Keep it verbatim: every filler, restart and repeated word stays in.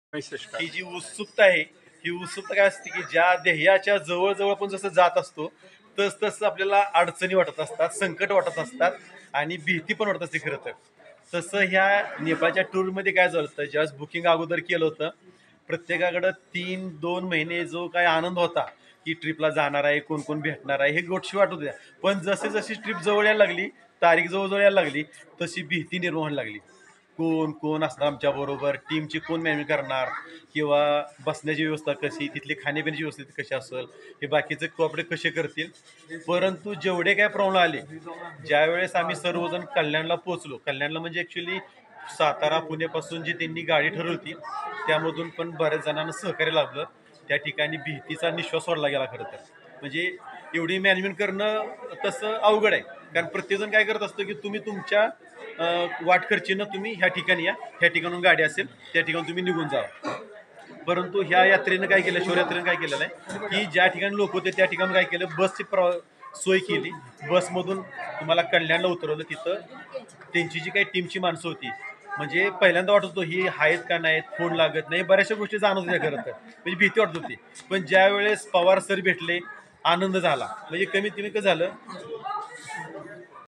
ही जी उत्सुकता आहे, ही उत्सुकता काय असते, की ज्या ध्येयाच्या जवळ-जवळ आपण जसं जात असतो, तस-तसं आपल्याला अडचणी वाटत असतात, संकट वाटत असतात आणि भीती पण वाटत असते खरं तर. तसं ह्या नेपाळच्या टूरमध्ये काय झालं होतं, ज्यावेळेस बुकिंग अगोदर केलं होतं, प्रत्येकाकडं तीन दोन महिने जो काही आनंद होता, की ट्रिपला जाणार आहे, कोण-कोण भेटणार आहे, हे गोष्टी वाटत होत्या. पण जशी-जशी ट्रिप जवळ यायला लागली, तारीख जवळ-जवळ यायला लागली, तशी भीती निर्माण व्हायला लागली. कोण, कोण असणार आमच्याबरोबर, टीमची कोण मॅनेज करणार किंवा बसण्याची व्यवस्था कशी, तिथली खाण्यापिण्याची व्यवस्था कशी असेल, हे बाकीचे कोऑपरेट कसे करतील. परंतु जेवढे काही प्रॉब्लेम आले, ज्यावेळेस आम्ही सर्वजण कल्याणला पोहोचलो, कल्याणला म्हणजे ॲक्च्युअली सातारा, पुण्यापासून जी त्यांनी गाडी ठरवली होती, त्यामधून पण बऱ्याच जणांना सहकार्य लाभलं. त्या ठिकाणी भीतीचा निश्वास सोडला गेला खरं तर. म्हणजे एवढी मॅनेजमेंट करणं तसं अवघड आहे. कारण प्रत्येकजण काय करत असतं, की तुम्ही तुमच्या अ, वाटखर्चीनं तुम्ही ह्या ठिकाणी या, ह्या ठिकाणून गाडी असेल, त्या ठिकाणी तुम्ही निघून जावा. परंतु ह्या यात्रेनं काय केलं, शोरयात्रेनं काय केलेलं आहे, की ज्या ठिकाणी लोक होते त्या ठिकाणी काय केलं, बसची प्र सोय केली. बसमधून तुम्हाला कल्याणला उतरवलं. तिथं त्यांची जी काही टीमची माणसं होती, म्हणजे पहिल्यांदा वाटत होतं ही आहेत का नाहीत, फोन लागत नाही, बऱ्याचशा गोष्टी जाणवत होत्या खरं तर. म्हणजे भीती वाटत होती. पण ज्यावेळेस पवार सर भेटले, आनंद झाला. म्हणजे कमीत कमी कसं झालं,